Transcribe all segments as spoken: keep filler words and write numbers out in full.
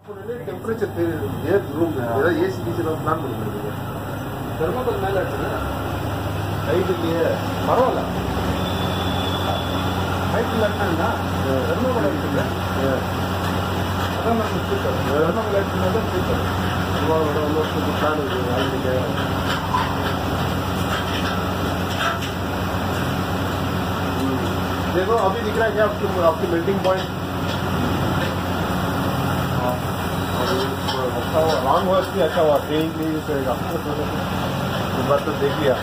temperature room A C ಗೀಸಿ plan ಮಾಡ್ಕೊಂಡಿದ್ದೀವಿ ಧರ್ಮಪದ ಮೇಲೆ ಹೈಟಿಗೆ ಪರವಾಗಿಲ್ಲ ಹೈಟ್ ಲಟ್ಟಣ್ಣ ಧರ್ಮಪದ ಇರ್ತದೆ ಅದನ್ನು ಕೂತಾರೆ ಧರ್ಮಪದ ಇರ್ತದೆ ಕೂತಾರೆ ಒಂದು ವರ್ಷದ ಪ್ಲಾನ್ ಇದೆ ಹೈಟಿಗೆ देखो अभी दिख रहा है क्या आपकी आपकी मेल्टिंग पॉइंट अच्छा हुआ रॉन्ग हुआ इसलिए अच्छा हुआ ट्रेन के लिए चलेगा इस बार तो देख लिया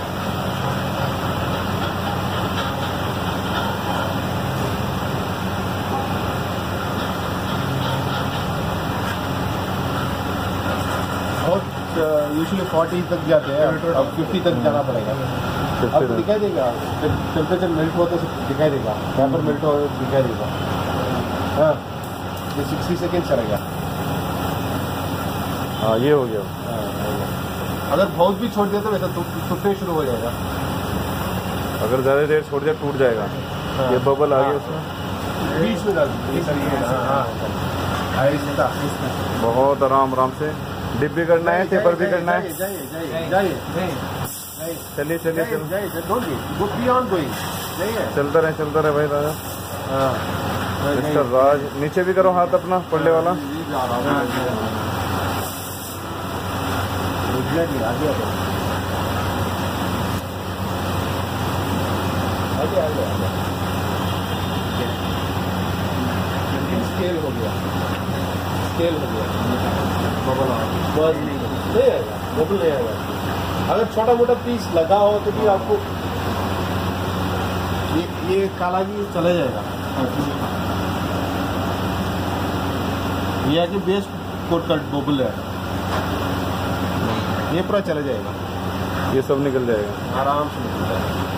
बहुत यूजुअली फोर्टी तक जाते हैं अब फिफ्टी तक जाना पड़ेगा आपको दिखाई देगा टेम्परेचर मेल्ट हुआ तो दिखाई देगा यहाँ पर मेल्ट हुआ दिखाई देगा हाँ ये सिक्सटी सेकेंड चलेगा हाँ ये हो गया अगर बहुत भी छोड़ दिया तो वैसा टूटने शुरू हो जाएगा अगर ज़्यादा देर छोड़ दिया टूट जाएगा हाँ, ये बबल आ गया उसमें बीच में डाल बहुत आराम आराम से डिप भी करना है टेपर भी करना है चलिए चलिए चलता रहे चलता रहे भाई राजा मिस्टर राज नीचे भी करो हाथ अपना पड़ने वाला स्केल हो गया स्केल हो गया बबल बस नहीं नहीं आएगा बबल नहीं आएगा अगर छोटा मोटा पीस लगा हो तो भी आपको ये ये काला भी चला जाएगा ये आके बेस कोट का बबल है ये पूरा चला जाएगा ये सब निकल जाएगा आराम से निकल जाएगा